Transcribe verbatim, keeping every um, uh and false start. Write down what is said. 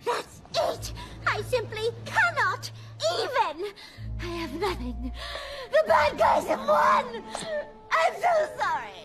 That's it! I simply cannot even! I have nothing. The bad guys have won! I'm so sorry!